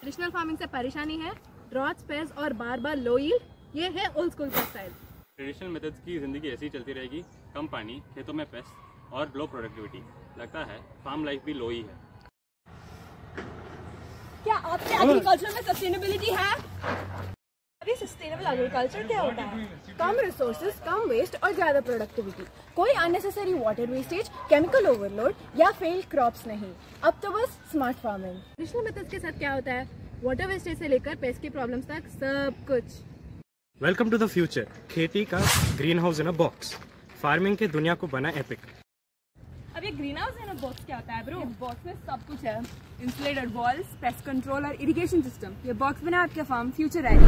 Traditional farming से परेशानी है, ड्रॉट्स, पेस्ट और बार बार लो यील्ड। ये है ओल्ड स्कूल का स्टाइल। ट्रेडिशनल मेथड्स की जिंदगी ऐसी ही चलती रहेगी, कम पानी, खेतों में पेस्ट और लो प्रोडक्टिविटी। लगता है फार्म लाइफ भी लो ही है। क्या आपके एग्रीकल्चर में सस्टेनेबिलिटी है? अभी सस्टेनेबल एग्रीकल्चर क्या होता है? कम रिसोर्सेज, कम वेस्ट और ज्यादा प्रोडक्टिविटी। कोई unnecessary water wastage, chemical overload या फेल्ड क्रॉप्स नहीं। अब तो बस स्मार्ट फार्मिंग। ट्रेडिशनल मेथड्स के साथ क्या होता है? वाटर वेस्टेज से लेकर पेस्ट की प्रॉब्लम्स तक सब कुछ। Welcome to the future. खेती का green house in a box. Farming की दुनिया को बना एपिक। अब ये green house in a box क्या होता है ब्रो? बॉक्स में सब कुछ है, इंसुलेटेड वॉल्स, पेस्ट कंट्रोल और इरिगेशन सिस्टम। ये बॉक्स बना आपके फार्म फ्यूचर रेडी।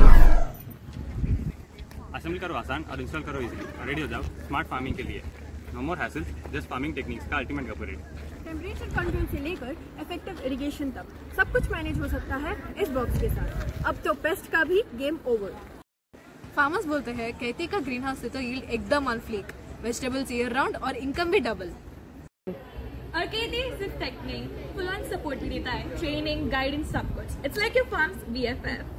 असेंबली करो आसान और इंस्टॉल करो इजीली और रेडी हो जाओ स्मार्ट फार्मिंग के लिए। No more hassles, just farming techniques का अल्टीमेट अपग्रेड। टेम्परेचर कंट्रोल से लेकर इफेक्टिव इरिगेशन तक सब कुछ मैनेज हो सकता है इस बॉक्स के साथ। अब तो पेस्ट का भी गेम ओवर। फार्मर्स बोलते हैं खेती का ग्रीन हाउस से तो यील्ड एकदम on fleek, vegetables year round और इनकम भी डबल। और खेती सिर्फ टेक नहीं, फुल ऑन सपोर्ट भी देता है, ट्रेनिंग, गाइडेंस, सब कुछ। It's like your farm's BFF।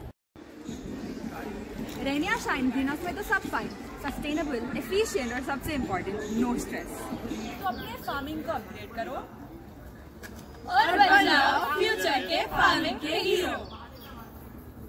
Rain या शाइन, ग्रीन हाउस में तो सब फाइन, सस्टेनेबल, एफिशिएंट और सबसे इम्पोर्टेंट नो स्ट्रेस। तो अपने फार्मिंग को अपग्रेड करो और बनाओ फ्यूचर के फार्मिंग के हीरो।